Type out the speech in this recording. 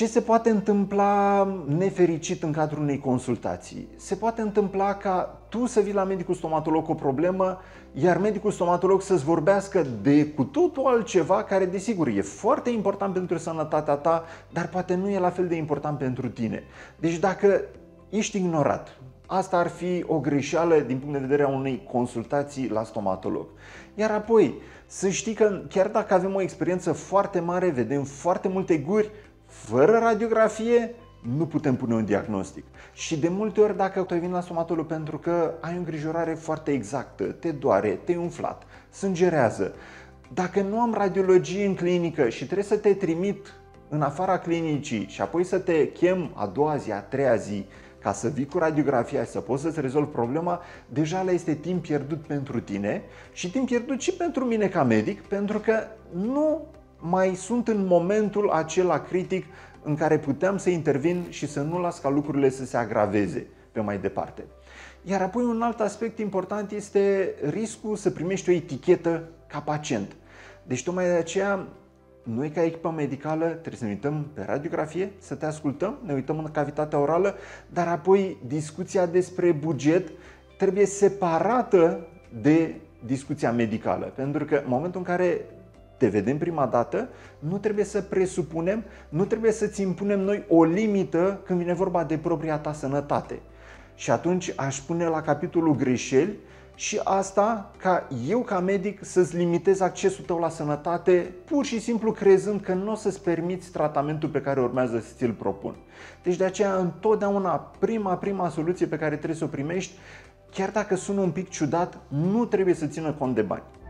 Ce se poate întâmpla nefericit în cadrul unei consultații? Se poate întâmpla ca tu să vii la medicul stomatolog cu o problemă, iar medicul stomatolog să-ți vorbească de cu totul altceva care, desigur, e foarte important pentru sănătatea ta, dar poate nu e la fel de important pentru tine. Deci dacă ești ignorat, asta ar fi o greșeală din punct de vedere a unei consultații la stomatolog. Iar apoi, să știi că chiar dacă avem o experiență foarte mare, vedem foarte multe guri, fără radiografie nu putem pune un diagnostic. Și de multe ori dacă tu ai venit la stomatolog pentru că ai o îngrijorare foarte exactă, te doare, te-ai umflat, sângerează, dacă nu am radiologie în clinică și trebuie să te trimit în afara clinicii și apoi să te chem a doua zi, a treia zi, ca să vii cu radiografia și să poți să-ți rezolvi problema, deja ăla este timp pierdut pentru tine și timp pierdut și pentru mine ca medic, pentru că nu mai sunt în momentul acela critic în care puteam să intervin și să nu las ca lucrurile să se agraveze pe mai departe. Iar apoi un alt aspect important este riscul să primești o etichetă ca pacient. Deci tocmai de aceea noi ca echipă medicală trebuie să ne uităm pe radiografie, să te ascultăm, ne uităm în cavitatea orală, dar apoi discuția despre buget trebuie separată de discuția medicală. Pentru că în momentul în care te vedem prima dată, nu trebuie să presupunem, nu trebuie să-ți impunem noi o limită când vine vorba de propria ta sănătate. Și atunci aș pune la capitolul greșeli și asta ca eu ca medic să-ți limitez accesul tău la sănătate pur și simplu crezând că nu o să-ți permiți tratamentul pe care urmează să ți-l propun. Deci de aceea întotdeauna prima soluție pe care trebuie să o primești, chiar dacă sună un pic ciudat, nu trebuie să țină cont de bani.